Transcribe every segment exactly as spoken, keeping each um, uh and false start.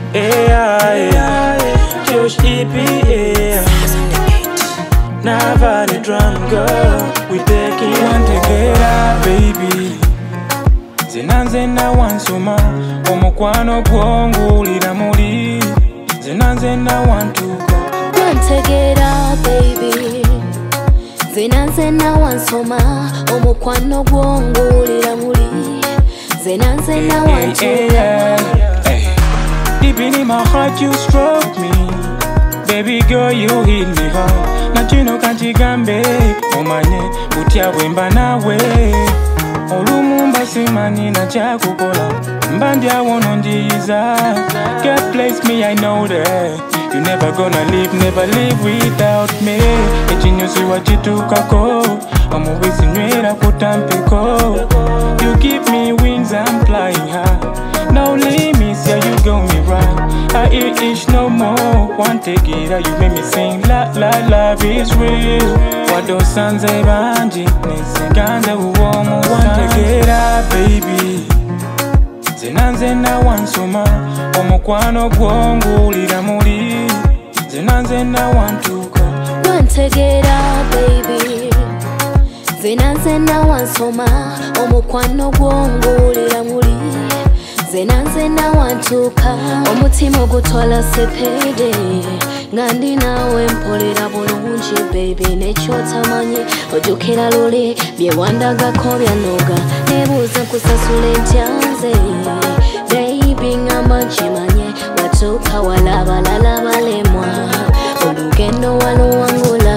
A I, Josh E P A. Naava the drum girl, we taking Antegeera, baby. Zinanze na wansoma, omukwano gwongulira muli. Zinanze na wantuko Antegeera, baby. Zinanze na wansoma, omukwano gwongulira muli. Zinanze na wantuko. Deep in my heart you struck me. Baby girl, you hit me hard. Nachino kanchigambe omanye kutya bwemba nawe. Olumumba simani na chakukola mbandya wono njiza. God bless me, I know that you never gonna leave, never leave without me. Echinyusi wachitukako omuwisi nywera kutampeko. You give me wings, I'm flying high. No limits, yeah, you got me right. I eat ish no more. Antegeera, you make me sing la la, love is real. Wado sanze banji, nesigande uwomu. Antegeera, baby. Zinanze na wansoma, omukwano gwongulira muli. Zinanze na wantuka. Antegeera, baby. Zinanze na wansoma, omukwano gwongulira muli. Zinanze na wantuka, omutima ogutwala sepede. Ngandi nawe mpolera bulungi, baby. Nekyo tamanyi ojjukira luli bye wandagako byanoga. Nebuuza kusasula entyanze, baby ngamba kimanye. Watuuka wala abalala balemwa, olugendo waluwangula.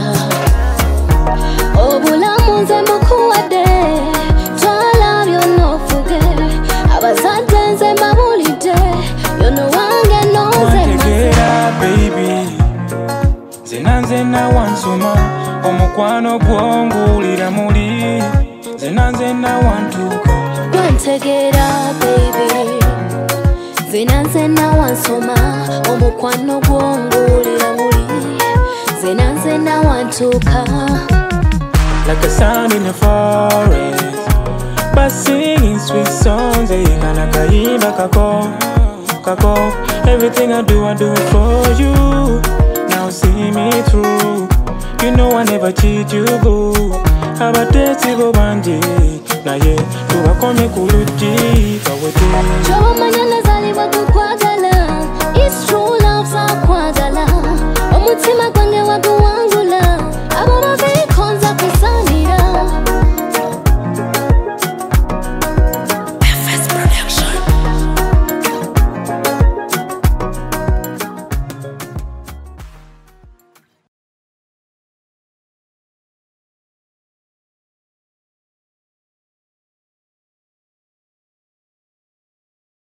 Obulamu nze mbukuwadde, twala by'onoofuge. Abazadde nze mbabulidde, yono wange noze Antegeera, baby. Zinanze na wansoma, omukwano gwongulira muli. Zinanze na wantuka. Antegeera, baby. Zinanze na wansoma, omukwano gwongulira muli. Zinanze na wantuka. Like a sound in the forest, but singing sweet songs. Kana kaimba kako, kako. Everything I do, I do it for you. Now see me through. You know I never cheat you, boo. Abatesi go banje, na ye tuwakomye kuluji kawete. Jowa manyana zaliwa kukwagala, it's true love za kwagala. Omutima gwange wagu